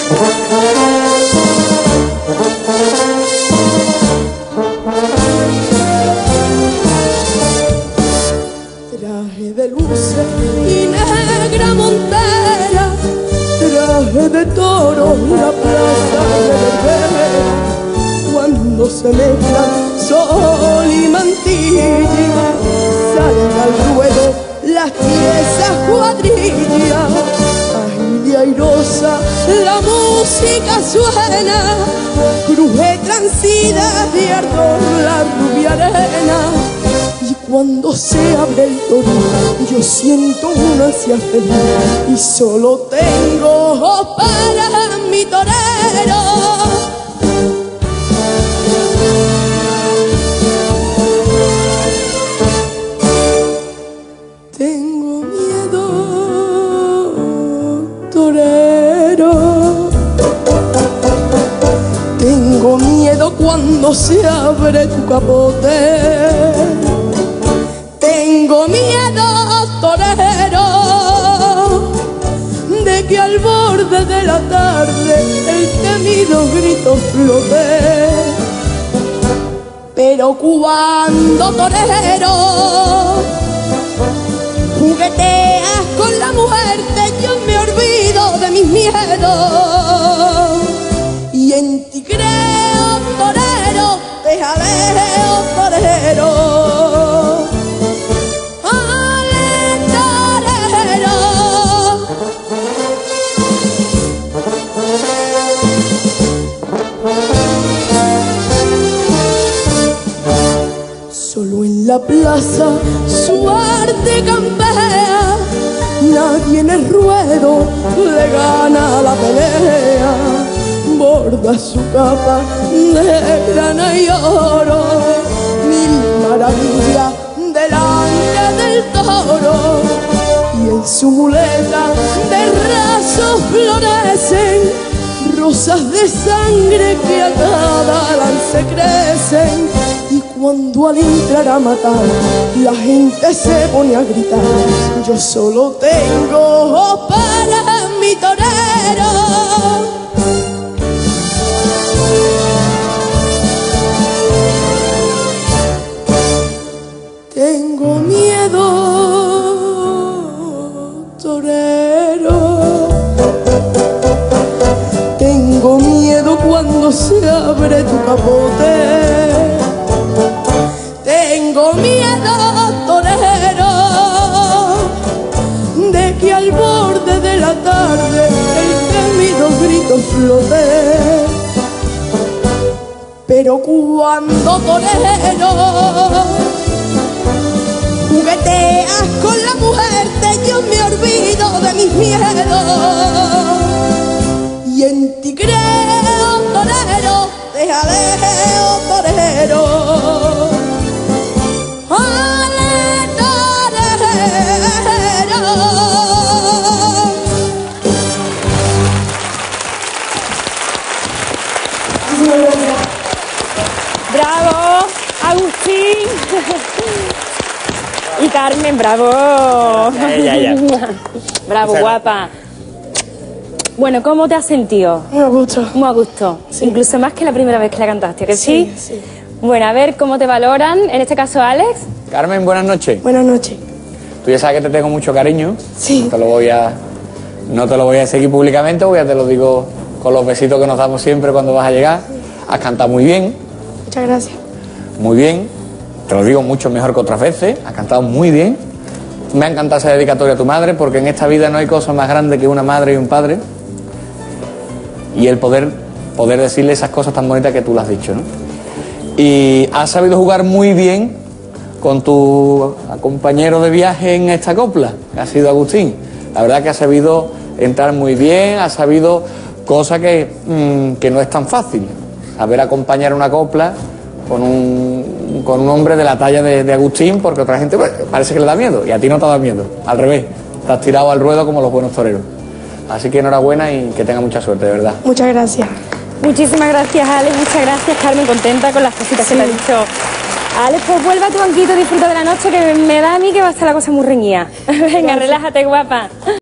Traje de luces y negra montera, traje de toros la plaza de Berbera. Cuando se mezclan sol y mantilla, salga al ruedo las tiesas cuadrillas. Ay, de airosa la música suena, cruje transida de ardor la rubia arena. Y cuando se abre el toril, yo siento una ansia feliz y solo tengo para mi torero. Tengo miedo, torero. Tengo miedo cuando se abre tu capote. Tengo miedo, torero, de que al borde de la tarde el temido grito flote. Pero cuando, torero, jugueteas con la muerte, yo me olvido de mis miedos. Y en ti creo, torero, te jaleo, torero. Solo en la plaza su arte campea, nadie en el ruedo le gana la pelea. Borda su capa de grana y oro, mil maravillas delante del toro. Y en su muleta de rasos florecen rosas de sangre que a cada lance crecen. Y cuando al entrar a matar la gente se pone a gritar, yo solo tengo para mi torero. Tengo miedo, torero. Tengo miedo cuando se abre tu capote. Tengo miedo, torero, de que al borde de la tarde el temido grito flote. Pero cuando, torero, jugueteas con la muerte, yo me olvido de mis miedos. Y en ti creo, torero, te jaleo, torero. ¡Ale, torero! ¡Bravo, Agustín! Y Carmen, bravo. Ya. Bravo, guapa. Bueno, ¿cómo te has sentido? Muy a gusto. Muy a gusto. Sí. Incluso más que la primera vez que la cantaste, ¿que sí? Sí. Bueno, a ver cómo te valoran, en este caso Alex. Carmen, buenas noches. Buenas noches. Tú ya sabes que te tengo mucho cariño. Sí. No te lo voy a seguir públicamente, porque ya te lo digo con los besitos que nos damos siempre cuando vas a llegar. Has cantado muy bien. Muchas gracias. Muy bien. Te lo digo mucho mejor que otras veces. Has cantado muy bien. Me ha encantado esa dedicatoria a tu madre, porque en esta vida no hay cosa más grande que una madre y un padre. Y el poder decirle esas cosas tan bonitas que tú le has dicho, ¿no? Y has sabido jugar muy bien con tu compañero de viaje en esta copla, que ha sido Agustín. La verdad que ha sabido entrar muy bien, ha sabido cosa que no es tan fácil. Saber acompañar una copla con un hombre de la talla de Agustín, porque otra gente parece que le da miedo, y a ti no te da miedo, al revés, te has tirado al ruedo como los buenos toreros. Así que enhorabuena y que tenga mucha suerte, de verdad. Muchas gracias. Muchísimas gracias, Alex, muchas gracias, Carmen, contenta con las cositas que te ha dicho. Alex, pues vuelve a tu banquito, disfruta de la noche, que me da a mí que va a estar la cosa muy reñida. Venga, relájate, guapa.